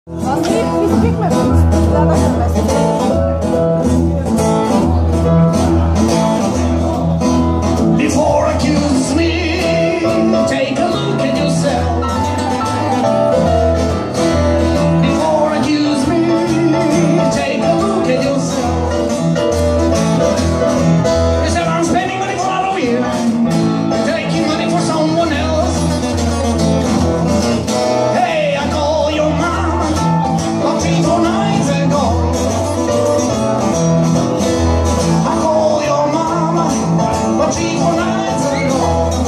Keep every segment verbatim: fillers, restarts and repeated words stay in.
Before accuse me, take a look at yourself. Before accuse me, take a look at yourself. You said I'm spending money for Halloween, you're taking money for someone else. Hey, I call your mom about three, four nights ago. I call your mama about three, four nights ago.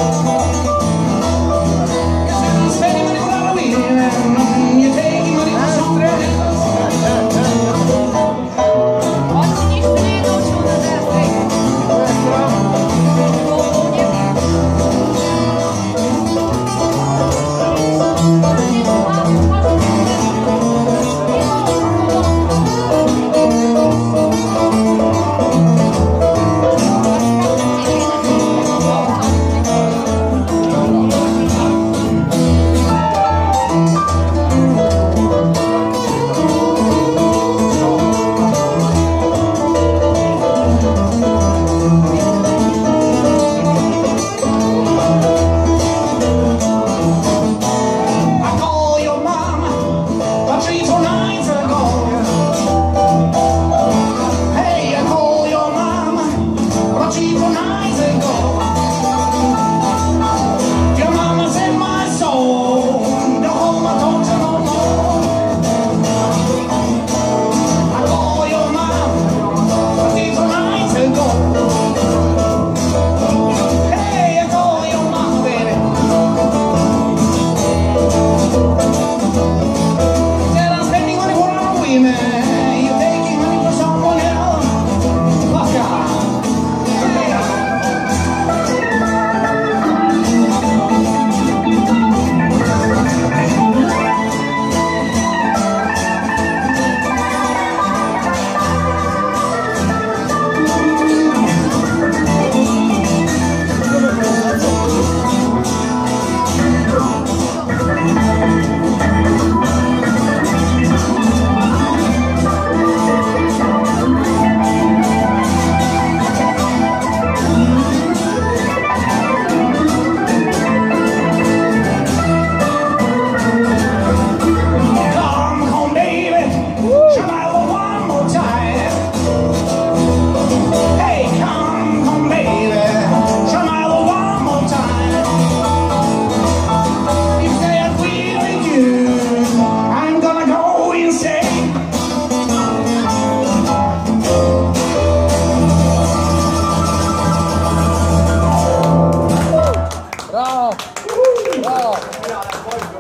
You said I'm spending money for Halloween and you're taking money for someone else. Bravo! Bravo!